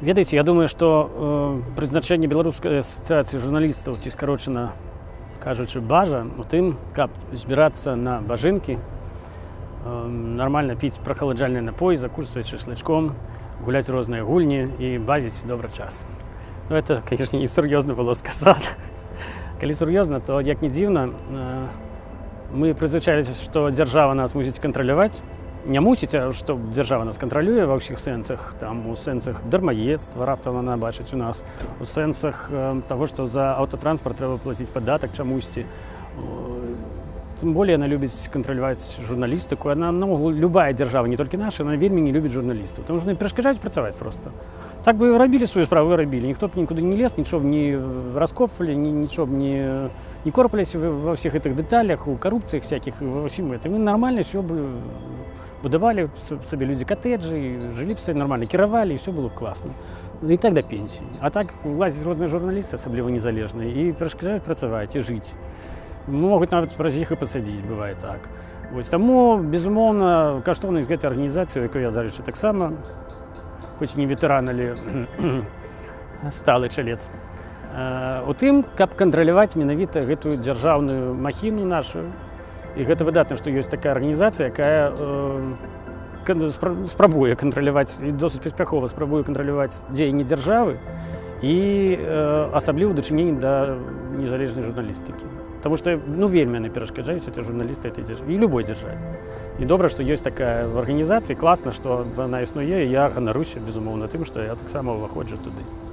Ведаеце, я думаю, што прызначэнне беларускай асацыяцыі журналістаў, ці скарочана кажучы бажа, у тым, каб збірацца на бажынкі, нармальна піць прахаладжальны напой, закусваць шашлычком, гуляць розныя гульні і бавіць добры час. Ну, это, конечно, не сур'ёзна было сказана. Калі сур'ёзна, то, як не дзіўна, мы прызвычаіліся, што дзяржава нас мусіць кантраляваць. Не мусіць, а што дзяржава нас кантралюе ва ўсіх сэнсах, там у сэнсах дармаедства раптам яна бачыць у нас, у сэнсах таго, што за аўтатранспарт трэба плаціць падатак чамусьці. Тым болей яна любіць кантраляваць журналістыку. Яна, любая дзяржава, не толькі наша, яна вельмі не любіць журналістаў, таму што яны перашкаджаюць працаваць проста. Так бы рабілі сваю справу, рабілі. Ніхто б нікуды не лез, нічого б не раскопвалі, нічого б не корпаліся ва ўсіх гэтых дэталях, у карупцыях всякіх, ва ўсім гэтым. І нармальна ўсё бы будавалі сабе людзі катэджы, жылі б сабе нармальна, кіравалі, і ўсё было б класна. І так да пенсіі. А так лазяць розныя журналісты, асабліва незалежныя, і перашкаджаюць працаваць і жыць. Могуць нават праз іх і пасадзіць, бывае так. Вось, таму, безумоўна, каштоўнасць гэтай арганізацыі, якой я, дарэчы, таксама, хоць і не ветэран, але сталы чалец, у тым, каб кантраляваць менавіта гэтую дзяржаўную махіну нашу. І гэта выдатна, што ёсць такая арганізацыя, якая спрабуе кантраляваць, і досыць паспяхова спрабуе кантраляваць дзеянні дзяржавы і асабліва дачыненні да незалежнай журналістыкі. Таму што, вельмі яны перашкаджаюць этой журналісты этой дзяржаве, і любой дзяржаве. І добра, што ёсць такая арганізацыя, класна, што яна існуе, і я ганаруся, безумоўна, тым, што я таксама ўваходжу туды.